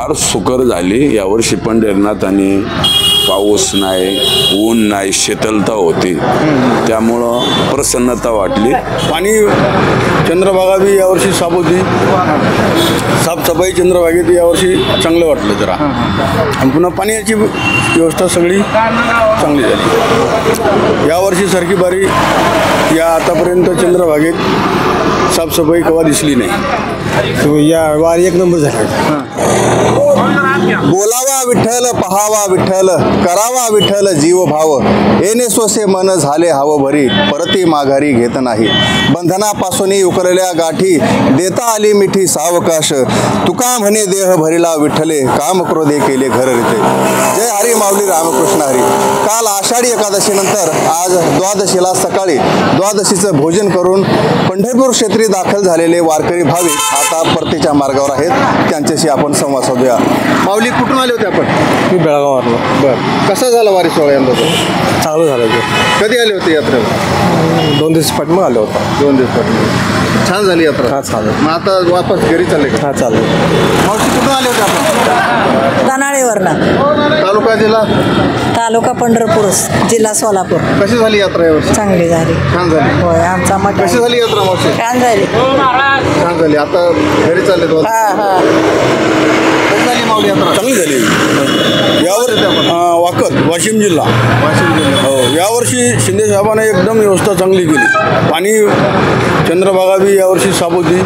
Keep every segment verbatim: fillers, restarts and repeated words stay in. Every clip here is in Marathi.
फार सुकर झाली यावर्षी पंढरीनाथ आणि पाऊस नाही, ऊन नाही, शीतलता होती, त्यामुळं प्रसन्नता वाटली। पाणी चंद्रभागा बी यावर्षी साफ होती, साफसफाई चंद्रभागेत यावर्षी चांगलं वाटलं जरा, आणि पुन्हा पाण्याची व्यवस्था सगळी चांगली झाली। यावर्षी सारखी बारी या आतापर्यंत चंद्रभागेत साफसफाई कवा दिसली नाही। या वारी एक नंबर झाला। बोलावा विठ्ठल, पहावा विठ्ठल, करावा विठ्ठल जीव भाव, येणे सोसे मन झाले हाव भरी, परती माघारी घेत नाही। बंधनापासून उकरल्या गाठी, देता आली मिठी सावकाश, तुका म्हणे देह भरिला विठ्ठले, काम क्रोधे केले घर रीते। जय हरी माऊली रामकृष्ण हरी। काल आषाढी एकादशी नंतर आज द्वादशीला सकाळी द्वादशीचं भोजन करून पंढरपूर क्षेत्री दाखल झालेले वारकरी भाविक आता परतीच्या मार्गावर आहेत, त्यांच्याशी आपण संवाद साधूया। माऊली, कुठून आले होते आपण? मी बेळगावावरलो। बरं, कसा झाला वारी सोहळा यंदा? चालू झालं ते। कधी आले होते यात्रेला? दोन दिवस पाठीमागे आलो होतो। दोन दिवस पाठीमागे। छान झाली यात्रा? हा, चालेल। मग आता वापस घरी चालले का? हा, चालेल। मावशी, कुठून आले होते आपण? दानाळेवरनं। तालुका जिल्हा? तालुका पंढरपूर, जिल्हा सोलापूर। कशी झाली यात्रा यावर्षी? चांगली झाली। छान झाली? होय, आमचा मठ। कशी झाली यात्रा मावशी? छान झाली। छान झाली। आता घरी चालले तो? हा हा। कशी झाली माऊली यात्रा? चांगली झाली। यावर वाकत, वाशिम जिल्हा। वाशिम जिल्हा। हो, यावर्षी शिंदे साहेबांनी एकदम व्यवस्था चांगली केली। पाणी चंद्रभागा बी यावर्षी साफ होती,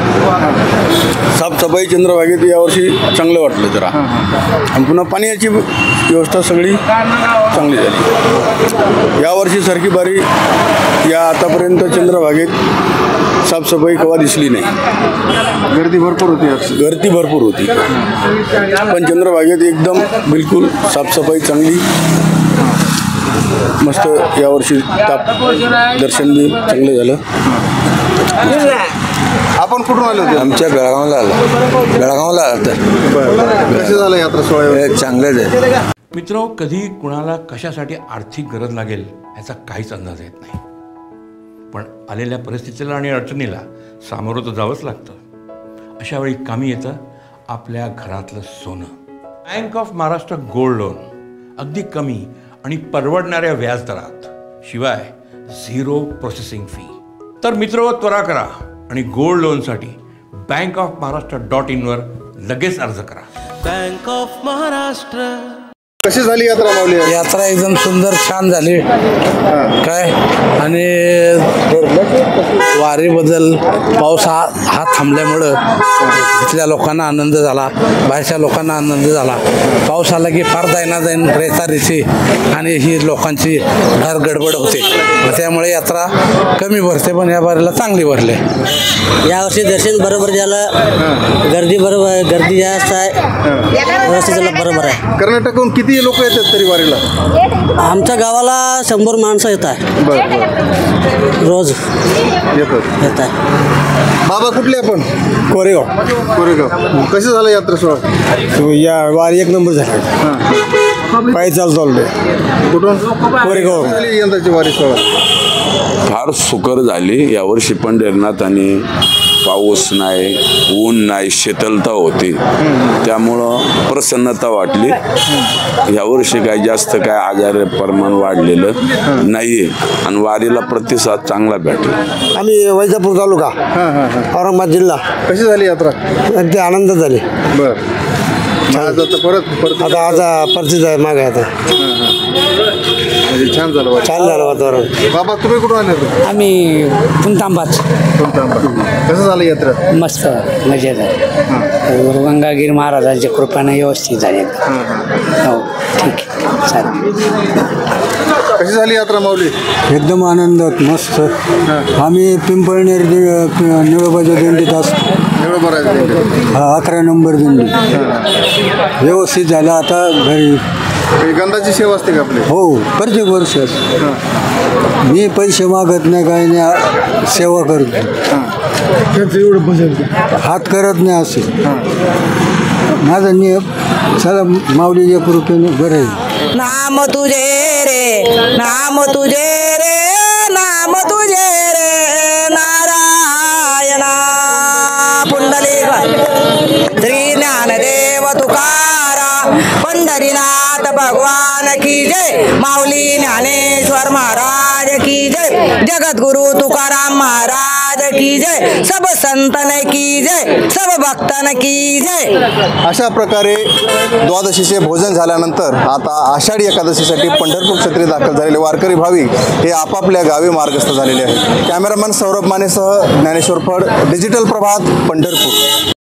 साफसफाई चंद्रभागेत यावर्षी चांगलं वाटलं जरा, आणि पुन्हा पाण्याची व्यवस्था सगळी चांगली झाली। यावर्षी सारखी बारी या आतापर्यंत चंद्रभागेत साफसफाई कवा दिसली नाही। गर्दी भरपूर होती? गर्दी भरपूर होती, पण चंद्रभागेत एकदम बिलकुल साफसफाई चांगली, मस्त यावर्षी ताप दर्शन बी चांगलं झालं। आपण कुठून आले होते? आमच्या बेळगावला आलो। बेळगावला आलो तर कशी झालं यात्रा सोहळा? चांगलंच आहे। मित्र, कधी कुणाला कशासाठी आर्थिक गरज लागेल ह्याचा काहीच अंदाज येत नाही, पण आलेल्या परिस्थितीला आणि अडचणीला सामोरं तर जावंच लागतं। अशा वेळी कामी येतं आपल्या घरातलं सोनं। Bank of Maharashtra gold loan, अगदी कमी आणि परवडणाऱ्या व्याजदरात, शिवाय झिरो प्रोसेसिंग फी। तर मित्र, त्वरा करा आणि गोल्ड लोनसाठी बँक ऑफ महाराष्ट्र डॉट इनवर लगेच अर्ज करा। Bank of Maharashtra. कशी झाली यात्रा माऊली? यात्रा एकदम सुंदर, छान झाली काय, आणि वारीबद्दल पाऊस हा हा थांबल्यामुळं इथल्या लोकांना आनंद झाला, बाहेरच्या लोकांना आनंद झाला। पाऊस आला की फार दैना दैन रेतारीची आणि ही लोकांची घर गडबड होते, त्यामुळे यात्रा कमी भरते, पण या बारीला चांगली भरली। यावर्षी दर्शन बरोबर झालं, गर्दी बरोबर, गर्दी जास्त आहे, व्यवस्थित झालं, बरोबर आहे। कर्नाटकहून किती लोक येतात तरी वारीला? आमच्या गावाला शंभर माणसं येत आहे रोज येतात येत आहे। बाबा, कुठले आपण? कोरेगाव। कोरेगाव। कसं झालं यात्रा सोहळा? या वारी एक नंबर झाला। पायी चाल चाललोय। कुठून? कोरेगाव। झाली यंदाची वारी सोहळा? फार सुकर झाली यावर्षी पंढरीनाथ आणि पाऊस नाही, ऊन नाही, शीतलता होती, त्यामुळं प्रसन्नता वाटली। यावर्षी काय जास्त काय आजार प्रमाण वाढलेलं नाहीये आणि वारीला प्रतिसाद चांगला भेटला। आम्ही वैजापूर तालुका, औरंगाबाद जिल्हा। कशी झाली यात्रा? अगदी आनंद झाली। बरं, आज आता परत परत आता आज परतीच आहे मागे आता। म्हणजे छान झालं, छान झालं वातावरण। बाबा, तुम्ही कुठून आले होते? आम्ही पुणतांबाच। कसं झालं यात्रा? मस्त, मजेत आहे। गुरु गंगागिरी महाराजांच्या कृपेने व्यवस्थित झाली। हो, ठीक आहे, चालेल। कशी झाली यात्रा माऊली? एकदम आनंदात, मस्त। आम्ही पिंपळनेर निळोबाच्या दिंडीत असतो। हा, अकरा नंबर दिंडी व्यवस्थित झाला। आता घरी गंधाची सेवा असते का आपली? हो, प्रत्येक वर्ष मी पैसे मागत नाही, काही नाही, सेवा करतो। हात करत नाही असे माझा नियम। चला, माऊलीच्या कृपेने बरं आहे। नाम तुझे रे, नाम तुझे रे, नाम तुझे रे, नारायणा पुंडलिक श्री ज्ञानदेव तुका पंढरीनाथ भगवान की जय, माऊली ज्ञानेश्वर महाराज की जय, जगद्गुरु तुकाराम महाराज की जय, सब संतन की जय, सब भक्तन की जय। अशा प्रकारे द्वादशीचे भोजन झाल्यानंतर आता आषाढी एकादशीसाठी पंढरपूर क्षेत्री दाखल झालेले वारकरी भाविक हे आपापल्या गावी मार्गस्थ झालेले आहेत। कॅमेरामन सौरभ मानेसह ज्ञानेश्वर फड, डिजिटल प्रभात, पंढरपूर।